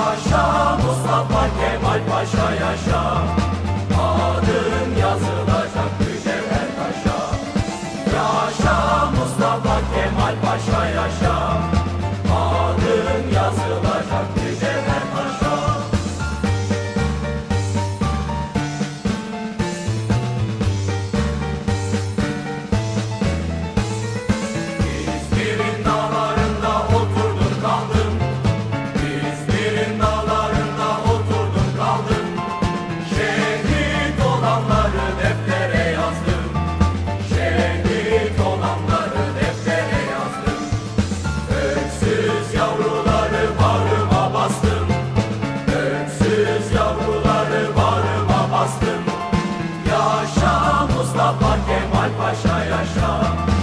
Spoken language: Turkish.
Yaşa Mustafa Kemal Paşa yaşa, adın yazılacak mücevher taşa. Yaşa Mustafa Kemal Paşa yaşa, adın yazılacak mücevher taşa. İzmir'in dağlarında oturdum kaldım, İzmir'in dağlarında oturdum kaldım. Şehit olanları deftere yazdım, şehit olanları deftere yazdım. Öksüz yavruları bağrıma bastım, öksüz yavruları bağrıma bastım. Yaşa Mustafa Kemal Paşa yaşa,